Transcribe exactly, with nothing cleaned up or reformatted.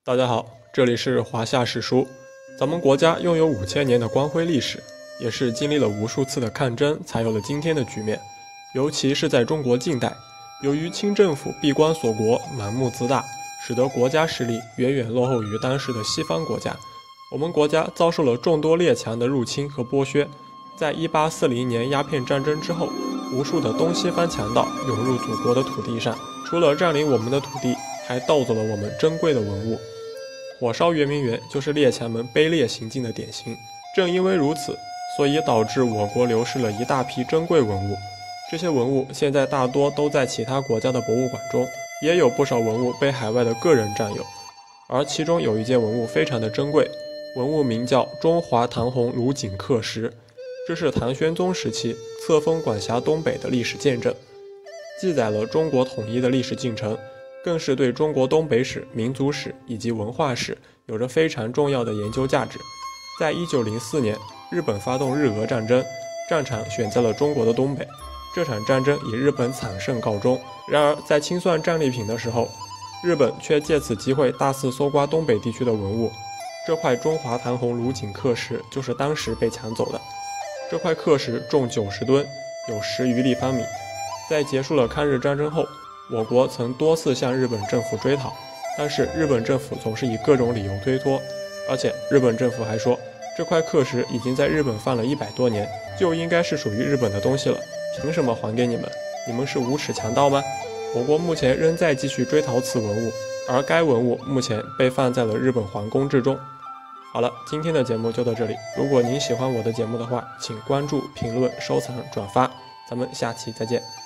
大家好，这里是华夏史书。咱们国家拥有五千年的光辉历史，也是经历了无数次的抗争，才有了今天的局面。尤其是在中国近代，由于清政府闭关锁国、满目自大，使得国家实力远远落后于当时的西方国家。我们国家遭受了众多列强的入侵和剥削。在一八四零年鸦片战争之后，无数的东西方强盗涌入祖国的土地上，除了占领我们的土地，还盗走了我们珍贵的文物。火烧圆明园就是列强们卑劣行径的典型。正因为如此，所以导致我国流失了一大批珍贵文物。这些文物现在大多都在其他国家的博物馆中，也有不少文物被海外的个人占有。而其中有一件文物非常的珍贵，文物名叫中华唐红卢锦刻石，这是唐玄宗时期册封管辖东北的历史见证，记载了中国统一的历史进程，更是对中国东北史、民族史以及文化史有着非常重要的研究价值。在一九零四年，日本发动日俄战争，战场选在了中国的东北。这场战争以日本惨胜告终。然而在清算战利品的时候，日本却借此机会大肆搜刮东北地区的文物。这块中华唐红卢锦刻石就是当时被抢走的。这块刻石重九十吨，有十余立方米。在结束了抗日战争后，我国曾多次向日本政府追讨，但是日本政府总是以各种理由推脱，而且日本政府还说，这块刻石已经在日本放了一百多年，就应该是属于日本的东西了，凭什么还给你们？你们是无耻强盗吗？我国目前仍在继续追讨此文物，而该文物目前被放在了日本皇宫之中。好了，今天的节目就到这里。如果您喜欢我的节目的话，请关注、评论、收藏、转发，咱们下期再见。